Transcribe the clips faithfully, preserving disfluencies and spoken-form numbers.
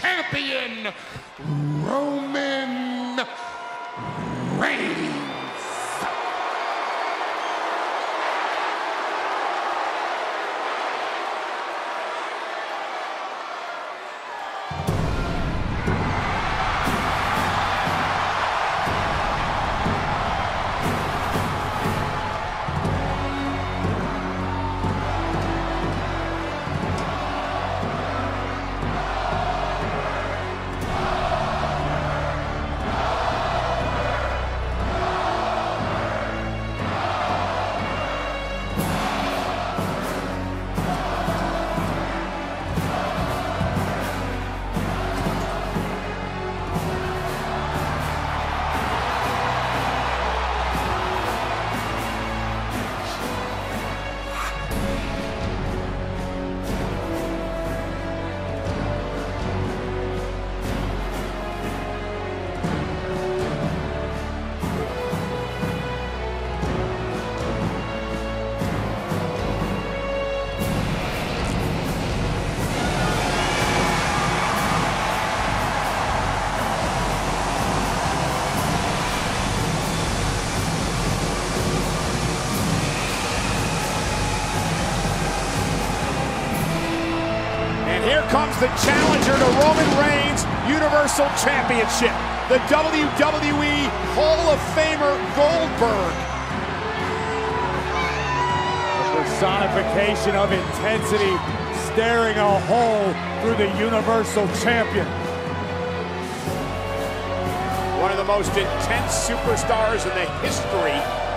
Champion, Roman Reigns. Here comes the challenger to Roman Reigns' Universal Championship, the W W E Hall of Famer Goldberg. The personification of intensity, staring a hole through the Universal Champion. One of the most intense superstars in the history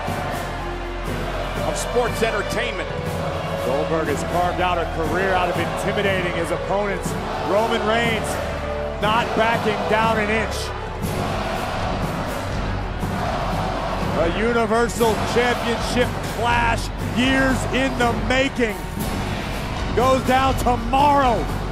of sports entertainment. Goldberg has carved out a career out of intimidating his opponents. Roman Reigns not backing down an inch. A Universal Championship clash, years in the making, goes down tomorrow.